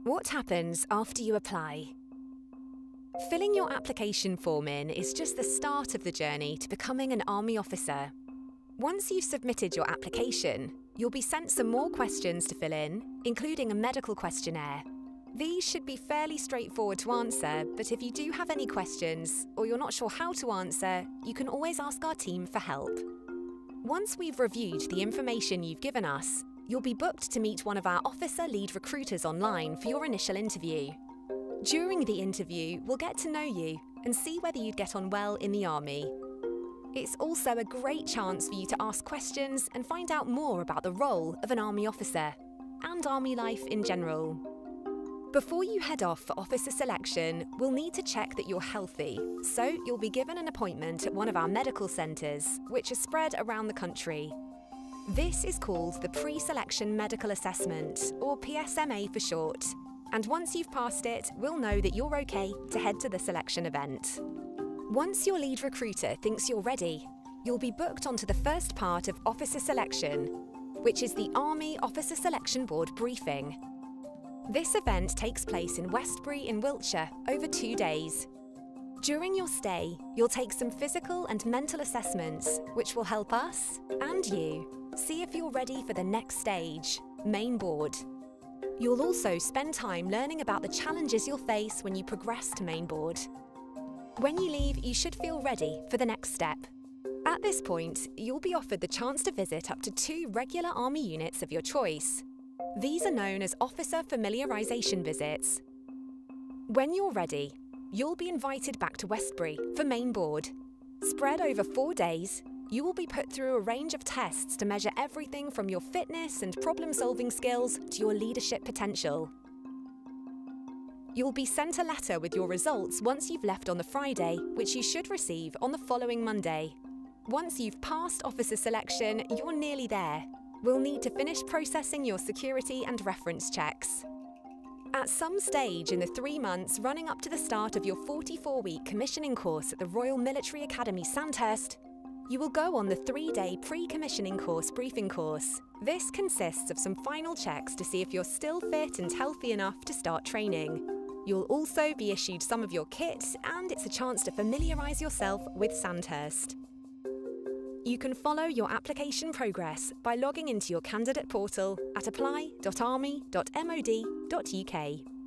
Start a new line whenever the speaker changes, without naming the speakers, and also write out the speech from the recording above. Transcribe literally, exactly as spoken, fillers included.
What happens after you apply? Filling your application form in is just the start of the journey to becoming an Army officer. Once you've submitted your application, you'll be sent some more questions to fill in, including a medical questionnaire. These should be fairly straightforward to answer, but if you do have any questions or you're not sure how to answer, you can always ask our team for help. Once we've reviewed the information you've given us, you'll be booked to meet one of our officer lead recruiters online for your initial interview. During the interview, we'll get to know you and see whether you'd get on well in the Army. It's also a great chance for you to ask questions and find out more about the role of an Army officer and Army life in general. Before you head off for officer selection, we'll need to check that you're healthy, so you'll be given an appointment at one of our medical centres, which are spread around the country. This is called the Pre-Selection Medical Assessment, or P S M A for short, and once you've passed it, we'll know that you're okay to head to the selection event. Once your lead recruiter thinks you're ready, you'll be booked onto the first part of officer selection, which is the Army Officer Selection Board briefing. This event takes place in Westbury in Wiltshire over two days. During your stay, you'll take some physical and mental assessments, which will help us and you see if you're ready for the next stage, main board. You'll also spend time learning about the challenges you'll face when you progress to main board. When you leave, you should feel ready for the next step. At this point, you'll be offered the chance to visit up to two regular Army units of your choice. These are known as officer familiarisation visits. When you're ready, you'll be invited back to Westbury for main board. Spread over four days, you will be put through a range of tests to measure everything from your fitness and problem-solving skills to your leadership potential. You'll be sent a letter with your results once you've left on the Friday, which you should receive on the following Monday. Once you've passed officer selection, you're nearly there. We'll need to finish processing your security and reference checks. At some stage in the three months running up to the start of your forty-four week commissioning course at the Royal Military Academy Sandhurst, you will go on the three-day pre-commissioning course briefing course. This consists of some final checks to see if you're still fit and healthy enough to start training. You'll also be issued some of your kit, and it's a chance to familiarise yourself with Sandhurst. You can follow your application progress by logging into your candidate portal at apply dot army dot mod dot U K.